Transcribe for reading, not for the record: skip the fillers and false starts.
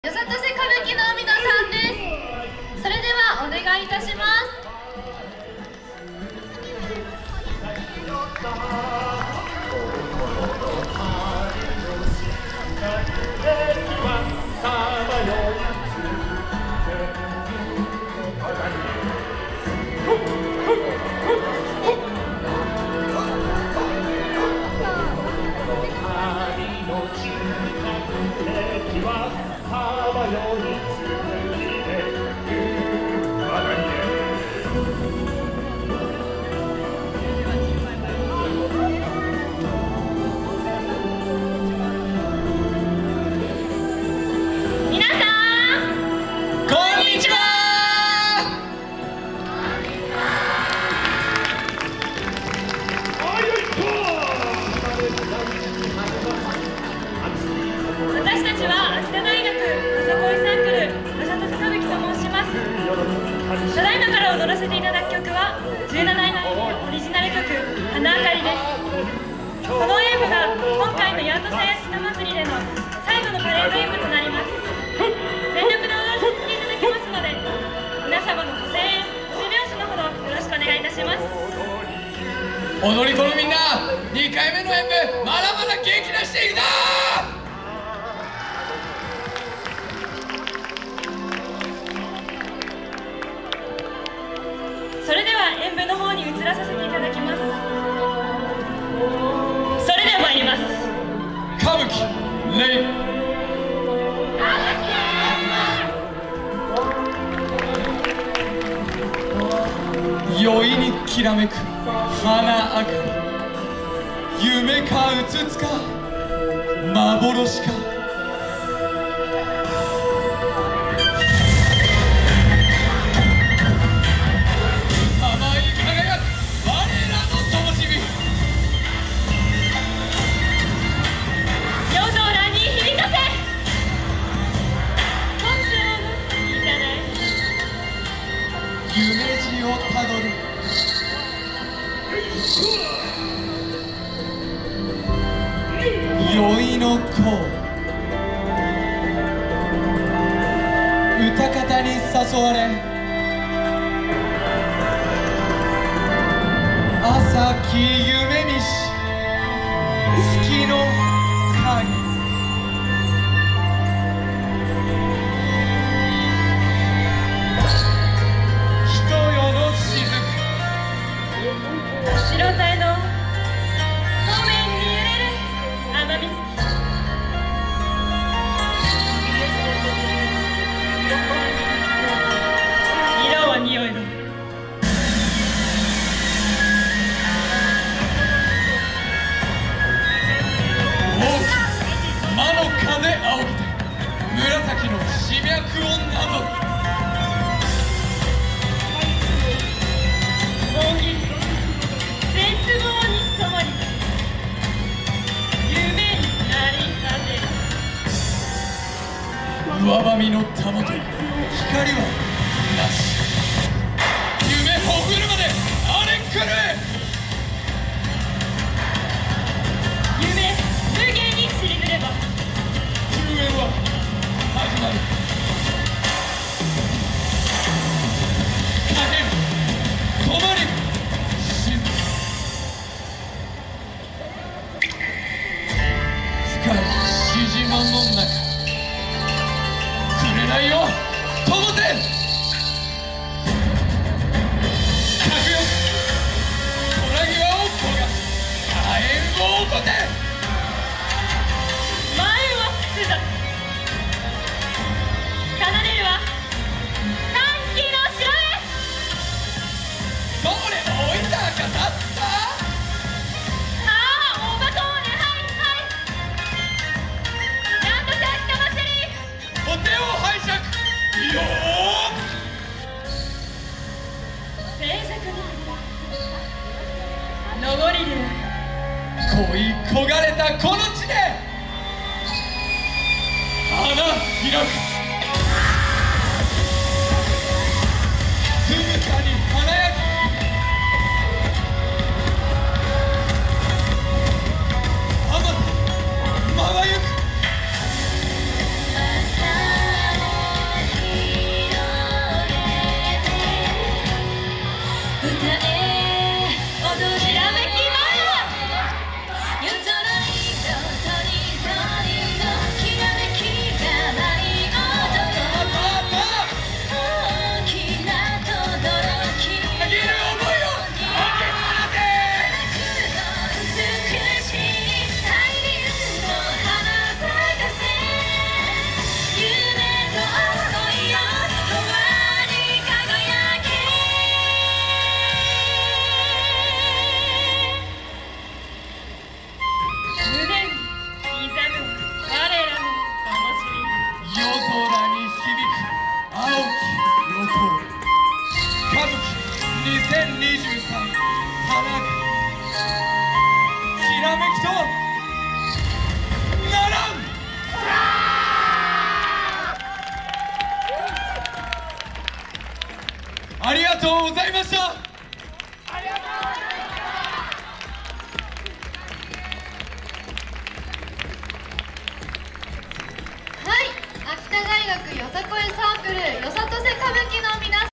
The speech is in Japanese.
よさとせ歌舞伎の皆さんです。それではお願いいたします。私たちは秋田大学よさこいサークルよさとせ歌舞伎と申します。ただいまから踊らせていただく曲は17位のオリジナル曲「花あかり」です。この演舞が今回のやっとさやしな祭りでの最後のパレード演舞となります。全力で踊らせていただきますので、皆様のご声援ご手拍子のほどよろしくお願いいたします。 踊り子のみんな、2回目の演舞まだまだ元気出していくぞー。 それでは演舞の方に移らさせていただきます。それでは参ります。 歌舞伎レイ酔いにきらめく花あかり、夢かうつつか幻か、夢路をたどる酔いの子、歌方に誘われ朝き夢見し月の影、 白鯛の湖面に揺れる雨水色は匂いの魔の風仰ぎて紫の刺脈をなぞる上ばみのたもと光はなし、夢ほぐるまで荒れ狂え、 夢無限に散りぬれば終焉は始まる。影止まり静か、深いしじまの中紅よ灯せ、かくよ虎際を焦が火炎を起こせ、 前は捨てた奏でるは歓喜の城へ。 それも置いたかたった、 ああ大バコーネ、はいはいやっとさしかませりお手を拝借よー花がきらめきとならん。ありがとうございました。 秋田大学よさこいサークルよさとせ歌舞伎の皆さん